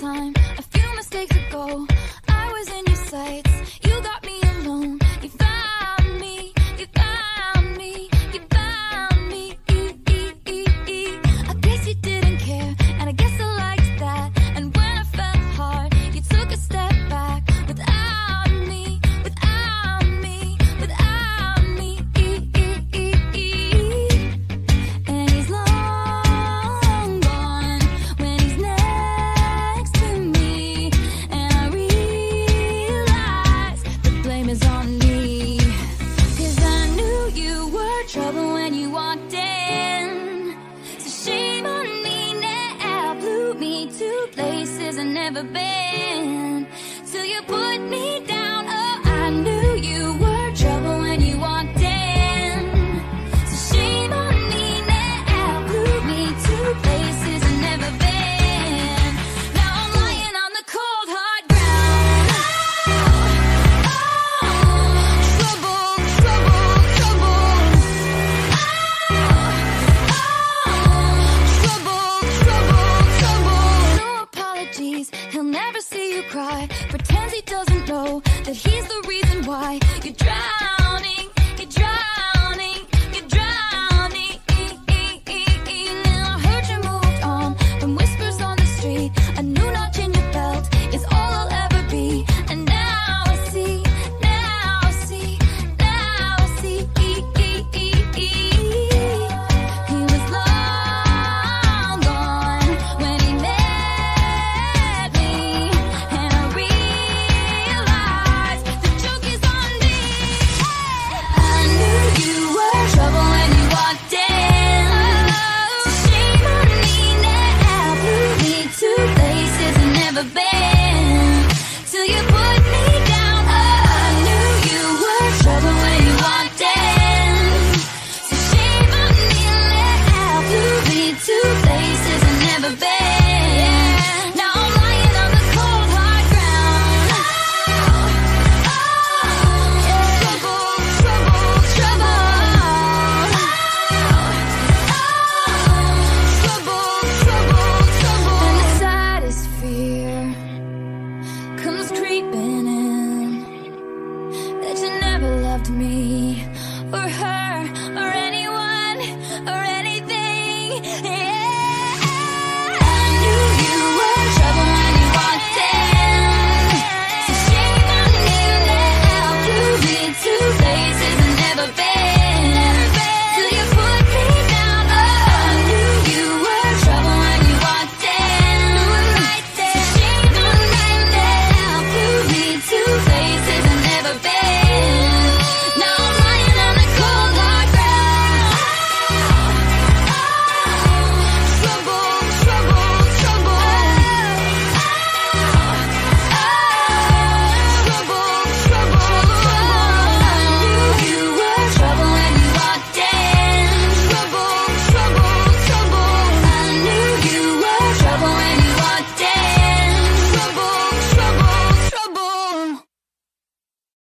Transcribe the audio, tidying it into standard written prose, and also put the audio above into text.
time. A few mistakes ago, I was in your sights. You got me alone. You found me. You found me. You found me. I guess you didn't care, and I guess I liked that. And when I felt hard, you took a step back. Without me, without me, without me. And he's long gone when he's next to me. And I realize the blame is on me. 'Cause I knew you were trouble when you walked in. So shame on me now, blew me to places I've never been. Till you put me